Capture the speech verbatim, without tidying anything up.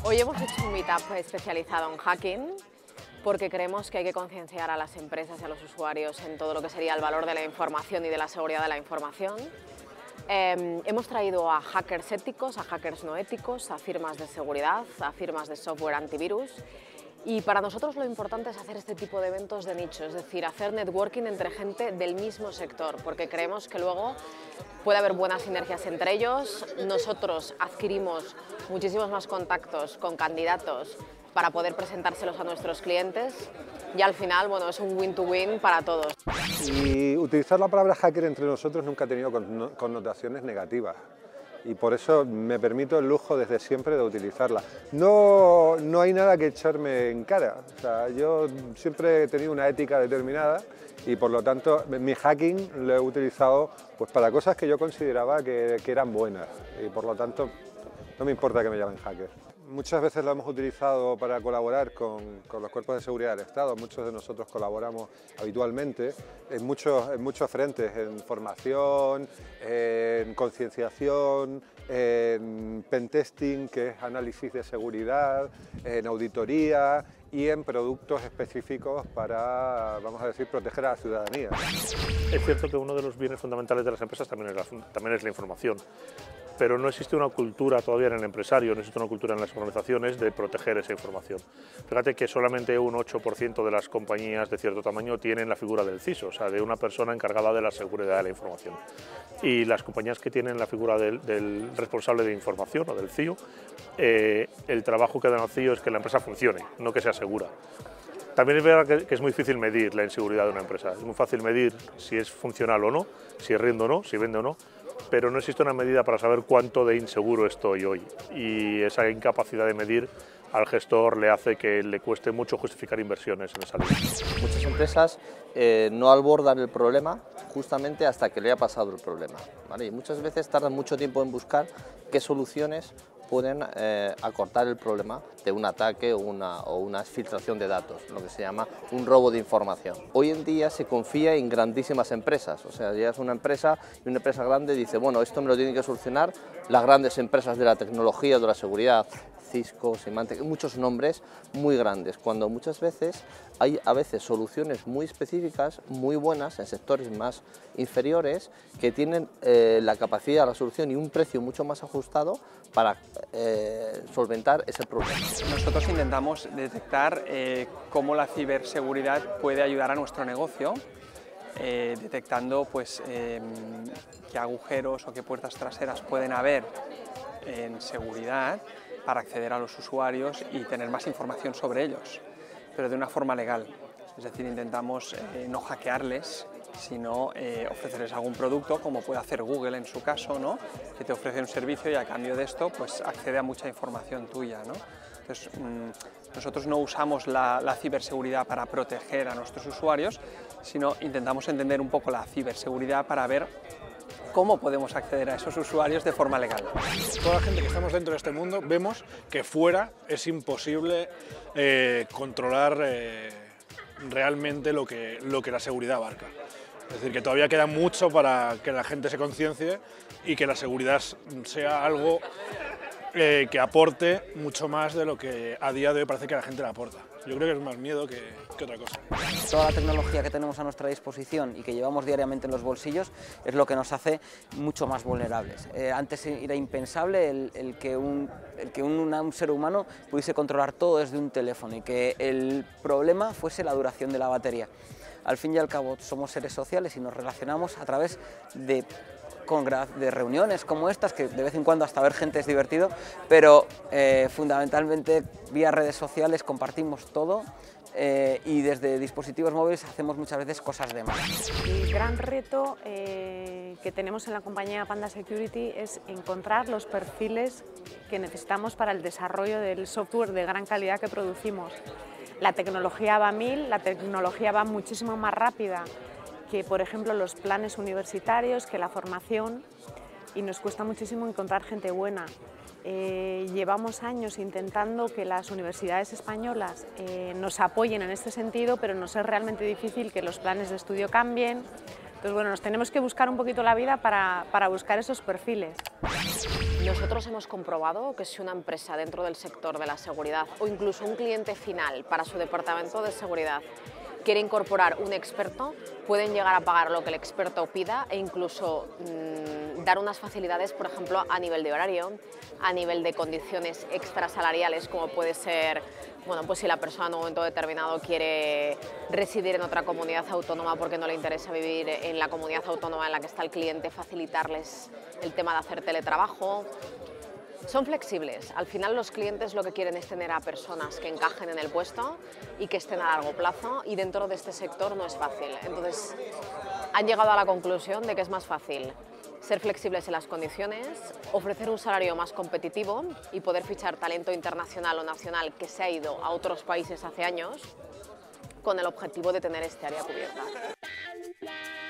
Hoy hemos hecho un meetup especializado en hacking porque creemos que hay que concienciar a las empresas y a los usuarios en todo lo que sería el valor de la información y de la seguridad de la información. Eh, hemos traído a hackers éticos, a hackers no éticos, a firmas de seguridad, a firmas de software antivirus. Y para nosotros lo importante es hacer este tipo de eventos de nicho, es decir, hacer networking entre gente del mismo sector, porque creemos que luego puede haber buenas sinergias entre ellos. Nosotros adquirimos muchísimos más contactos con candidatos para poder presentárselos a nuestros clientes y al final, bueno, es un win-to-win para todos. Y utilizar la palabra hacker entre nosotros nunca ha tenido connotaciones negativas. Y por eso me permito el lujo desde siempre de utilizarla. No, no hay nada que echarme en cara. O sea, yo siempre he tenido una ética determinada y por lo tanto mi hacking lo he utilizado pues, para cosas que yo consideraba que, que eran buenas y por lo tanto no me importa que me llamen hacker. Muchas veces lo hemos utilizado para colaborar con, con los cuerpos de seguridad del Estado. Muchos de nosotros colaboramos habitualmente en muchos, en muchos frentes, en formación, en concienciación, en pentesting, que es análisis de seguridad, en auditoría y en productos específicos para, vamos a decir, proteger a la ciudadanía. Es cierto que uno de los bienes fundamentales de las empresas también es la, también es la información. Pero no existe una cultura todavía en el empresario, no existe una cultura en las organizaciones de proteger esa información. Fíjate que solamente un ocho por ciento de las compañías de cierto tamaño tienen la figura del C I S O, o sea, de una persona encargada de la seguridad de la información. Y las compañías que tienen la figura del, del responsable de información o del C I O, eh, el trabajo que dan al C I O es que la empresa funcione, no que sea segura. También es verdad que, que es muy difícil medir la inseguridad de una empresa, es muy fácil medir si es funcional o no, si rinde o no, si vende o no, pero no existe una medida para saber cuánto de inseguro estoy hoy y esa incapacidad de medir al gestor le hace que le cueste mucho justificar inversiones en esa línea. Muchas empresas eh, no abordan el problema justamente hasta que le ha pasado el problema, ¿vale? Y muchas veces tardan mucho tiempo en buscar qué soluciones pueden eh, acortar el problema de un ataque o una, o una filtración de datos, lo que se llama un robo de información. Hoy en día se confía en grandísimas empresas, o sea, ya es una empresa y una empresa grande dice, bueno, esto me lo tienen que solucionar las grandes empresas de la tecnología o de la seguridad, Cisco, Symantec, muchos nombres muy grandes, cuando muchas veces hay a veces soluciones muy específicas, muy buenas en sectores más inferiores que tienen eh, la capacidad, la solución y un precio mucho más ajustado para eh, solventar ese problema. Nosotros intentamos detectar eh, cómo la ciberseguridad puede ayudar a nuestro negocio, eh, detectando pues, eh, qué agujeros o qué puertas traseras pueden haber en seguridad para acceder a los usuarios y tener más información sobre ellos, pero de una forma legal. Es decir, intentamos eh, no hackearles, sino eh, ofrecerles algún producto, como puede hacer Google en su caso, ¿no? Que te ofrece un servicio y a cambio de esto pues, accede a mucha información tuya, ¿no? Entonces, mmm, nosotros no usamos la, la ciberseguridad para proteger a nuestros usuarios, sino intentamos entender un poco la ciberseguridad para ver cómo podemos acceder a esos usuarios de forma legal. Toda la gente que estamos dentro de este mundo vemos que fuera es imposible eh, controlar eh, realmente lo que, lo que la seguridad abarca. Es decir, que todavía queda mucho para que la gente se conciencie y que la seguridad sea algo eh, que aporte mucho más de lo que a día de hoy parece que la gente le aporta. Yo creo que es más miedo que, que otra cosa. Toda la tecnología que tenemos a nuestra disposición y que llevamos diariamente en los bolsillos es lo que nos hace mucho más vulnerables. Eh, antes era impensable el, el que, un, el que un, una, un ser humano pudiese controlar todo desde un teléfono y que el problema fuese la duración de la batería. Al fin y al cabo somos seres sociales y nos relacionamos a través de Con de reuniones como estas, que de vez en cuando hasta ver gente es divertido, pero eh, fundamentalmente vía redes sociales compartimos todo eh, y desde dispositivos móviles hacemos muchas veces cosas de más. El gran reto eh, que tenemos en la compañía Panda Security es encontrar los perfiles que necesitamos para el desarrollo del software de gran calidad que producimos. La tecnología va a mil, la tecnología va muchísimo más rápida que, por ejemplo, los planes universitarios, que la formación, y nos cuesta muchísimo encontrar gente buena. Eh, llevamos años intentando que las universidades españolas eh, nos apoyen en este sentido, pero nos es realmente difícil que los planes de estudio cambien. Entonces, bueno, nos tenemos que buscar un poquito la vida para, para buscar esos perfiles. Nosotros hemos comprobado que si una empresa dentro del sector de la seguridad o incluso un cliente final para su departamento de seguridad quiere incorporar un experto, pueden llegar a pagar lo que el experto pida e incluso mmm, dar unas facilidades, por ejemplo, a nivel de horario, a nivel de condiciones extrasalariales, como puede ser, bueno, pues si la persona en un momento determinado quiere residir en otra comunidad autónoma porque no le interesa vivir en la comunidad autónoma en la que está el cliente, facilitarles el tema de hacer teletrabajo. Son flexibles. Al final los clientes lo que quieren es tener a personas que encajen en el puesto y que estén a largo plazo, y dentro de este sector no es fácil. Entonces han llegado a la conclusión de que es más fácil ser flexibles en las condiciones, ofrecer un salario más competitivo y poder fichar talento internacional o nacional que se ha ido a otros países hace años con el objetivo de tener este área cubierta.